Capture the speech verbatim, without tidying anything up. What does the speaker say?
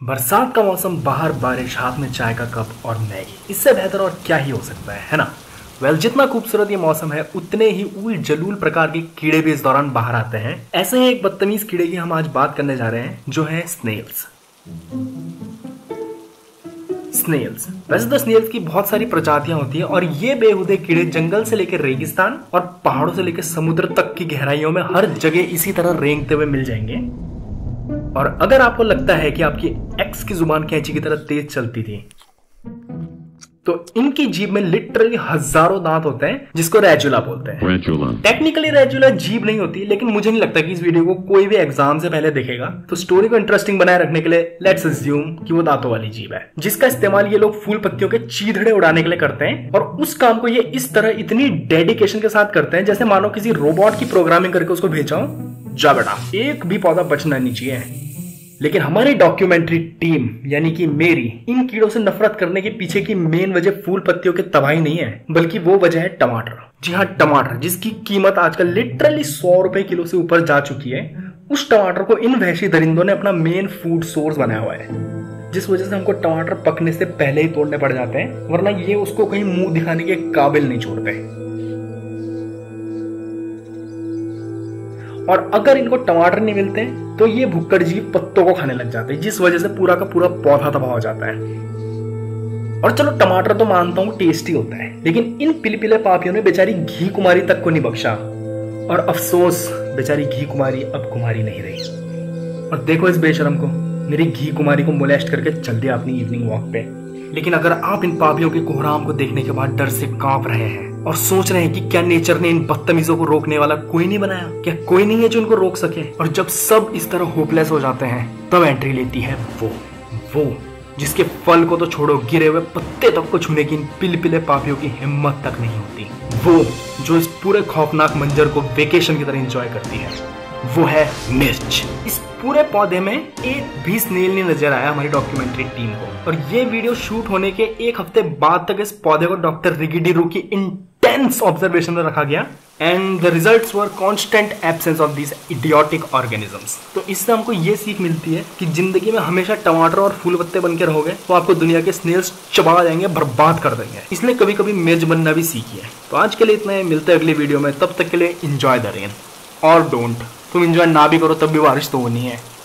बरसात का मौसम, बाहर बारिश, हाथ में चाय का कप और मैगी, इससे बेहतर और क्या ही हो सकता है है ना। वेल well, जितना खूबसूरत ये मौसम है उतने ही उल जलूल प्रकार के कीड़े भी इस दौरान बाहर आते हैं। ऐसे ही एक बदतमीज कीड़े की हम आज बात करने जा रहे हैं जो है स्नेल्स। स्नेल्स वैसे तो स्नेल्स की बहुत सारी प्रजातियां होती है और ये बेहुदे कीड़े जंगल से लेकर रेगिस्तान और पहाड़ों से लेकर समुद्र तक की गहराइयों में हर जगह इसी तरह रेंगते हुए मिल जाएंगे। और अगर आपको लगता है कि आपकी एक्स की जुबान कैंची की तरह तेज चलती थी, तो इनकी जीभ में लिटरली हजारों दांत होते हैं जिसको रेजुला बोलते हैं। टेक्निकली रेजुला जीभ नहीं होती, लेकिन मुझे नहीं लगता कि इस वीडियो को कोई भी एग्जाम से पहले देखेगा। तो स्टोरी को इंटरेस्टिंग बनाए रखने के लिए लेट्स अज्यूम कि वो दांतों वाली जीभ है, जिसका इस्तेमाल ये लोग फूल पत्तियों के चीथड़े उड़ाने के लिए करते हैं। और उस काम को ये इस तरह इतनी डेडिकेशन के साथ करते हैं जैसे मानो किसी रोबोट की प्रोग्रामिंग करके उसको भेजा हो, जा बेटा एक भी पौधा बचना नहीं चाहिए। लेकिन हमारी डॉक्यूमेंट्री टीम यानी कि मेरी इन कीड़ों से नफरत करने के पीछे की मेन वजह फूल पत्तियों की तबाही नहीं है, बल्कि वो वजह है टमाटर। जी हाँ, टमाटर, जिसकी कीमत आजकल लिटरली सौ रुपए किलो से ऊपर जा चुकी है। उस टमाटर को इन वहशी दरिंदों ने अपना मेन फूड सोर्स बनाया हुआ है, जिस वजह से हमको टमाटर पकने से पहले ही तोड़ने पड़ जाते हैं, वरना ये उसको कहीं मुंह दिखाने के काबिल नहीं छोड़ते। और अगर इनको टमाटर नहीं मिलते तो ये भुक्कड़ जीव पत्तों को खाने लग जाते हैं, जिस वजह से पूरा का पूरा पौधा तबाह हो जाता है। और चलो टमाटर तो मानता हूं टेस्टी होता है, लेकिन इन पिलपिले पापियों ने बेचारी घी कुमारी तक को नहीं बख्शा। और अफसोस, बेचारी घी कुमारी अब कुमारी नहीं रही। और देखो इस बेशरम को, मेरी घी कुमारी को मोलेस्ट करके चल दिया अपनी इवनिंग वॉक पे। लेकिन अगर आप इन पापियों के कोहराम को देखने के बाद डर से कांप रहे हैं और सोच रहे हैं कि क्या नेचर ने इन बदतमीजों को रोकने वाला कोई नहीं बनाया, क्या कोई नहीं है जो इनको रोक सके, और जब सब इस तरह होपलेस हो जाते हैं तब एंट्री लेती है वो वो जिसके फल को तो छोड़ो, गिरे हुए पत्ते तक को छूने की इन पिलपिले पापियों की हिम्मत तक नहीं होती। वो जो इस पूरे खौफनाक मंजर को वेकेशन की तरह एंजॉय करती है, वो है मिर्च। इस पूरे पौधे में एक भी स्नेल नहीं नजर आया हमारी डॉक्यूमेंट्री टीम को। और ये वीडियो शूट होने के एक हफ्ते बाद तक इस पौधे को डॉक्टर रिगिडी रू की इंटेंस ऑब्जर्वेशन में रखा गया and the results were constant absence of this idiotic organisms. तो इससे हमको ये सीख मिलती है कि जिंदगी में हमेशा टमाटर और फूल पत्ते बन के रहोगे तो आपको दुनिया के स्नेल्स चबा जाएंगे, बर्बाद कर देंगे। इसलिए कभी कभी मिर्च बनना भी सीखिए। तो आज के लिए इतना ही, मिलते हैं अगली वीडियो में। तब तक के लिए एंजॉय द रेन और डोंट। तुम एंजॉय ना भी करो तब भी बारिश तो होनी है।